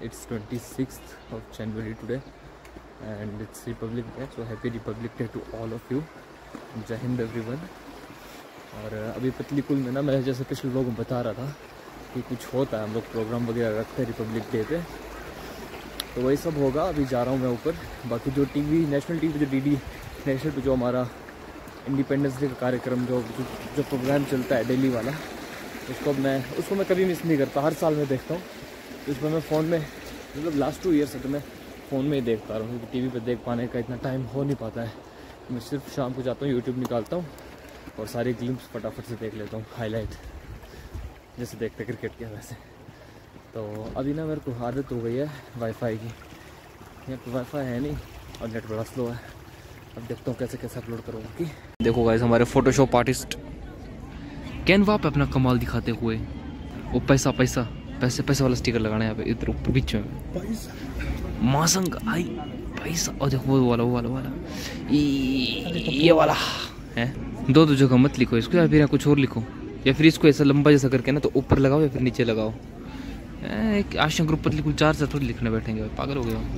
it's 26th of January today and it's Republic Day, so happy Republic Day to all of you. जय Hind everyone. और अभी पतली कुल में ना, मैं जैसे पिछले लोगों को बता रहा था कि कुछ होता है, हम लोग प्रोग्राम वगैरह रखते हैं रिपब्लिक डे पे, तो वही सब होगा। अभी जा रहा हूँ मैं ऊपर। बाकी जो टीवी, नेशनल टीवी, जो डीडी नेशनल पे जो हमारा इंडिपेंडेंस डे का कार्यक्रम जो प्रोग्राम चलता है डेली वाला, उसको मैं कभी मिस नहीं करता, हर साल मैं देखता हूँ। तो इसमें मैं फ़ोन में, मतलब लास्ट 2 ईयर से तो मैं फ़ोन में ही देख पा रहा हूँ, क्योंकि टीवी पे देख पाने का इतना टाइम हो नहीं पाता है। मैं सिर्फ शाम को जाता हूँ, यूट्यूब निकालता हूँ और सारी ग्लिम्स फटाफट से देख लेता हूँ, हाईलाइट जैसे देखते क्रिकेट के वैसे। तो अभी ना मेरे को आदत हो गई है वाईफाई की, यहाँ पर वाईफाई है नहीं और नेट बड़ा स्लो है। अब देखता हूँ कैसे कैसे अपलोड करूँगा। कि देखो गाइस, हमारे फोटोशॉप आर्टिस्ट कैनवा पे अपना कमाल दिखाते हुए, वो पैसे वाला स्टिकर लगाना है यहाँ पे, इधर ऊपर बीच में मासंग आई पैसा। और देखो वो वाला ये वाला है। दो जगह मत लिखो इसको, या फिर कुछ और लिखो, या फिर इसको ऐसा लंबा जैसा करके ना तो ऊपर लगाओ या फिर नीचे लगाओ। एक आशा ग्रुप पर लिखो, 4 से थोड़ी लिखने बैठेंगे, पागल हो गया।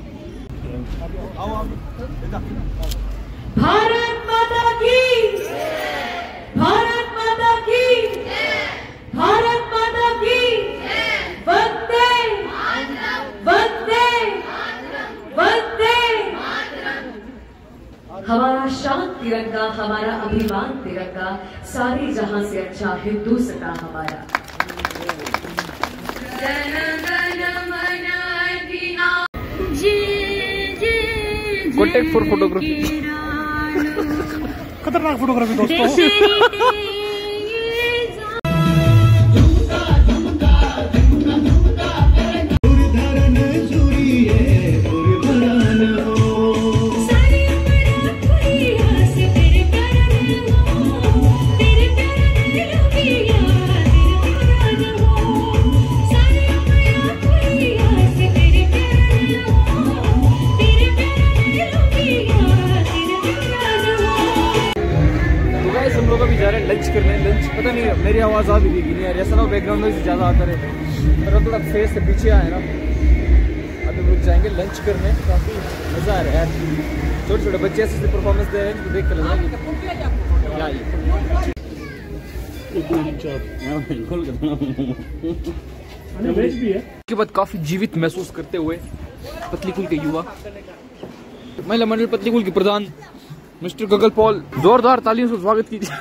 भारत माता की, भारत माता की, भारत माता की, वंदे वंदे वंदे। हमारा शान तिरंगा, हमारा अभिमान तिरंगा, सारी जहां से अच्छा हिंदुस्तान हमारा। Contact for photography. खतरनाक फोटोग्राफी दोस्तों। लंच करने, लंच पता नहीं मेरी आवाज़ आ भी देगी नहीं यार, ऐसा ना बैकग्राउंड में ज़्यादा आता रहे, पर थोड़ा फेस से पीछे आए ना। अभी लोग जाएंगे लंच करने, काफ़ी मज़ा आ रहा है यार। छोटे छोटे बच्चे ऐसे परफॉर्मेंस दे रहे हैं तो देख कर लग रहा है। उसके बाद काफ़ी जीवित महसूस करते हुए पतली कुल के युवा महिला मंडल पतली कुल के प्रधान मिस्टर गगल पॉल, जोरदार तालियों से स्वागत कीजिए।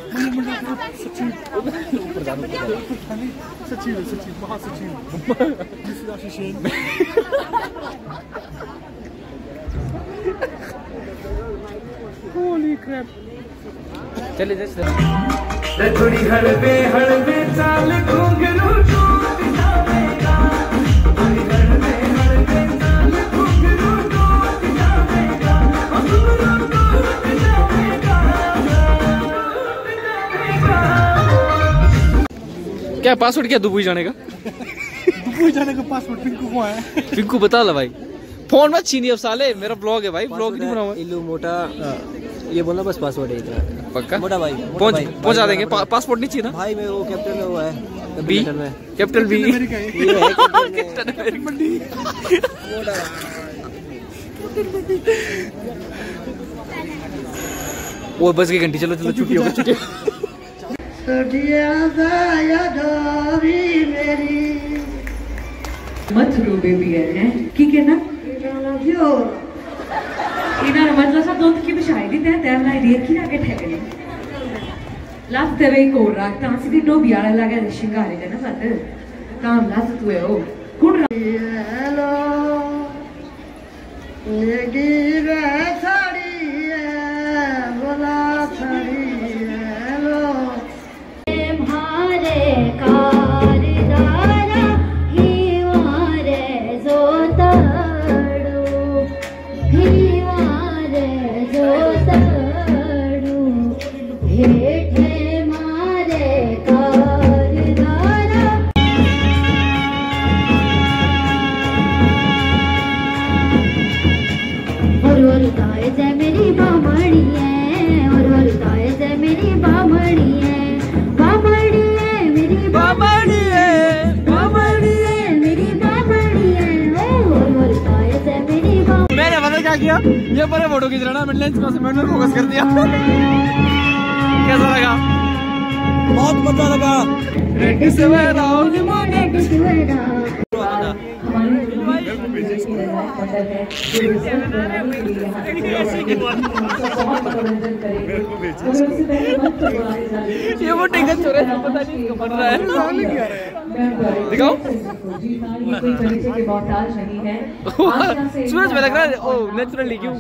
Holy crap. चले थोड़ी हड़बे हड़बे चाल घुंघरू टूट जाएगा, हड़बे हड़बे चाल घुंघरू टूट जाएगा, घुंघरू टूट जाएगा। क्या पासवर्ड क्या दुबई जाने का? दुबई जाने का पासवर्ड पिंकू को है। पिंकू बता ला भाई, फोन मत छीनिए अब साले, मेरा ब्लॉग है भाई, ब्लॉग नहीं बनाऊंगा। इल्लू मोटा ये बोलना बस, पासवर्ड है इतना पक्का मोटा भाई, पहुंचा देंगे। पासपोर्ट नहीं चाहिए ना भाई, मैं वो कैप्टन में हुआ है बी, कैप्टन बी ये है कैप्टन मोटा। वो बस की घंटी, चलो चलो छुट्टी हो गई, छुट्टी। मत रो बेबी है की कहना इन्होंने मतलब सा दूध की बिछाई दी तैं तैर लाई दी की आगे ठहरे लात तेरे को रात तांसी दी डोबी आले लगे शिंगारे दे ना बात काम लात तू है ओ कुड़ हेलो ये गिरे साड़ी है बोला साड़ी हेलो भारे कारदारा ही मारे जोताड़ू ही मारे जोताड़ू हेठे मारे कारदारा। और ताए जय मेरी बामणी है, और ताए जय मेरी बामणी है, बामणी है मेरी बामणी है, बामणी है मेरी बामणी है। फोटो खींच रहा ना, मैंने लेंस में मैंने फोकस कर दिया। कैसा लगा? बहुत मजा लगा। ये वो टिकट चोर है, पता नहीं इसको बन रहा है। दिखाओ सूरज में लग रहा है। ओ नेचुरली क्यों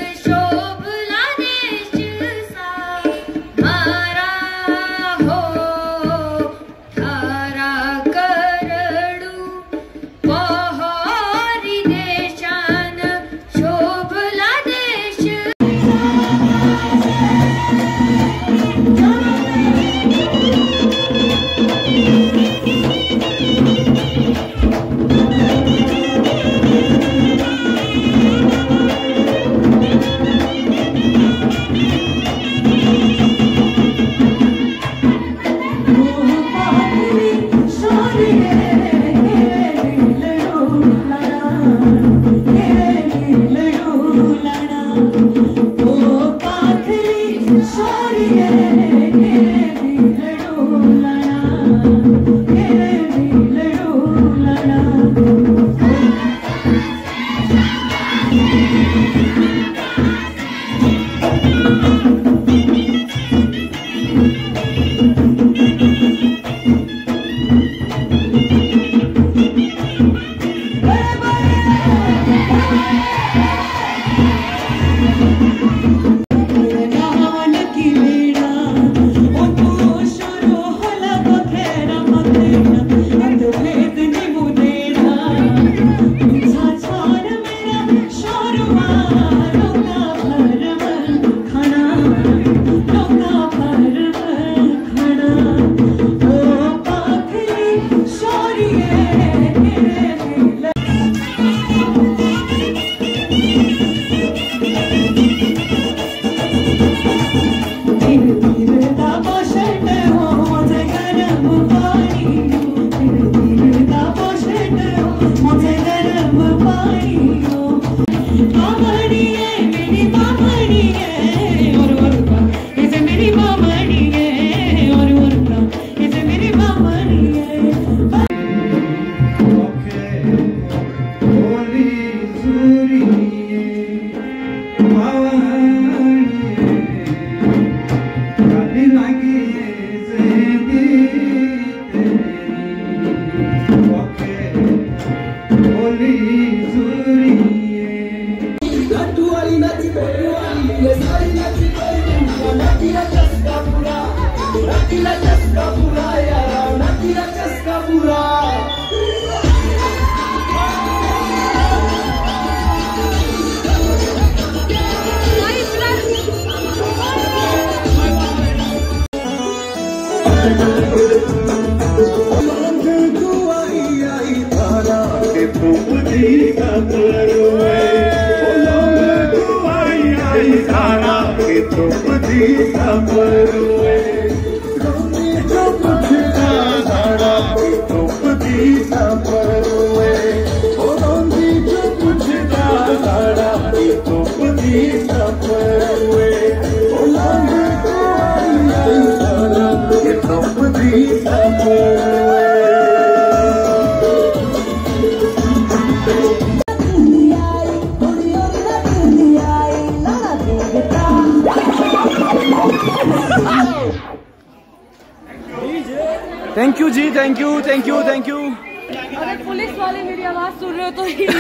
thank you ji, thank you thank you thank you. अगर पुलिस वाले मेरी आवाज सुन रहे हो तो ही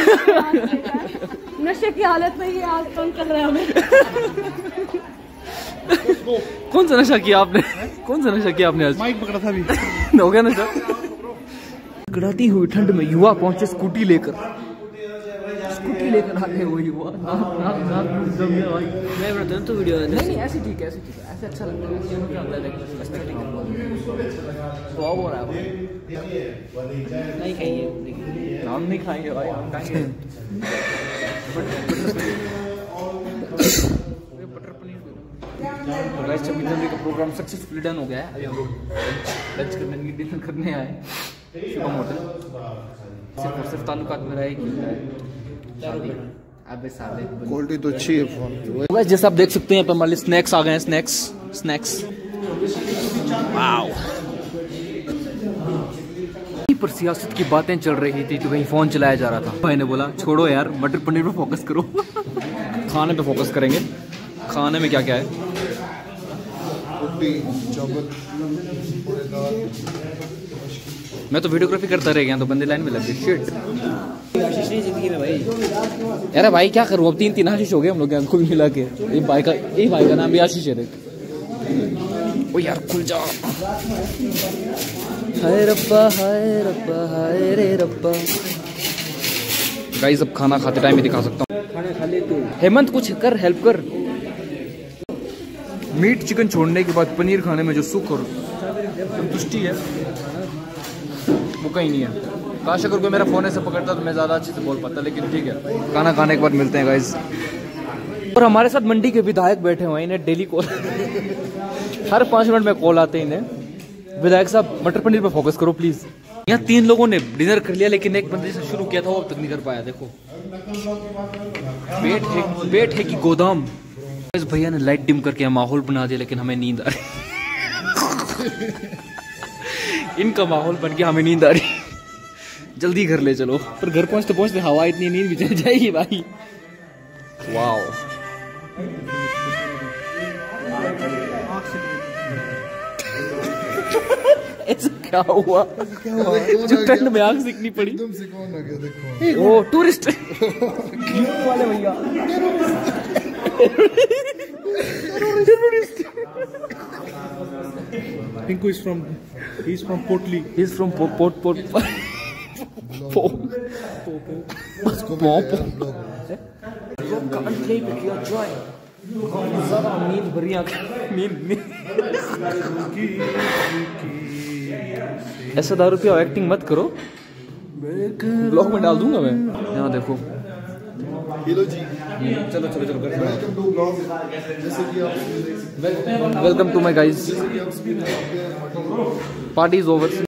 नशे की हालत में ये आज तंग कर रहा है हमें। कौन सा नशा किया आपने? कौन सा नशा किया आपने आज? माइक पकड़ा था अभी। हो गया नशा। कड़ाती हुई ठंड में युवा पहुंचे स्कूटी लेकर आगे वो युवा। मैं बताऊं तो वीडियो नहीं ऐसे ठीक है, ऐसे अच्छा लगता है। स्वाब हो रहा है नहीं खाइए, हम नहीं खाएंगे भाई, हम खाएंगे बटर पनीर। 26 जनवरी का प्रोग्राम सक्सेसफुली डन हो गया है। अभी हम लोग लंच करने डिनर करने आए शुभम होटल। सिर्फ ताल्लुकात में रहे कि अबे साले क्वालिटी तो अच्छी है फोन की। गाइस जैसे आप देख सकते हैं यहाँ पे हमारे स्नैक्स आ गए हैं। Snacks wow. पर सियासत की बातें चल रही थी तो कहीं फोन चलाया जा रहा था। भाई ने बोला छोड़ो यार मटर पनीर पे फोकस करो। खाने पे फोकस करेंगे। खाने में क्या क्या है? रोटी, चावल, दाल। मैं तो वीडियोग्राफी करता रह गया तो बंदे लाइन में लग गए। शिट यार भाई क्या करूँ अब 3 आशीष हो गए हम लोग यहाँ कुल मिला के। ये भाई का नाम भी आशीष है। ओ यार खुल जा। हाय रब्बा हाय रे रब्बा। गाइस अब खाना खाते टाइम ही दिखा सकता हूँ। खाना खा ले तू। हेमंत कुछ कर हेल्प कर। मीट चिकन छोड़ने के बाद पनीर खाने में जो सुख और संतुष्टि है वो कहीं नहीं है। काश अगर कोई मेरा फोन ऐसे पकड़ता तो मैं ज़्यादा अच्छे से बोल पाता, लेकिन ठीक है खाना खाने के बाद मिलते हैं गाइस। और हमारे साथ मंडी के विधायक बैठे हुए हैं। इन्हें डेली कॉल हर 5 मिनट में कॉल आते हैं इन्हें। विधायक साहब मटर पनीर पे फोकस करो प्लीज। यहाँ 3 लोगों ने डिनर कर लिया लेकिन एक बंदे से शुरू किया था वो अब तक नहीं कर पाया। देखो पेट है कि गोदाम। इस भैया ने लाइट डिम करके माहौल बना दिया लेकिन हमें नींद आ रही। इनका माहौल बन के हमें नींद आ रही। जल्दी घर ले चलो। पर घर पहुंचते हवा इतनी नींद भी चल जाएगी भाई। वाओ ऐसा क्या हुआ? जो ठंड में आग सीखनी पड़ी। एकदम से कौन आ गया देखो। ओ टूरिस्ट वाले भैया। Pinku is from, he's from Portly. He's from Port. इसको भी यार ब्लॉग। नींद भरी नींद ऐसा दारू पिया एक्टिंग मत करो। ब्लॉग में डाल दूंगा मैं। यहाँ देखो हेलो जी। चलो वेलकम टू ब्लॉग। जैसे कि आप welcome to my guys. Party is over.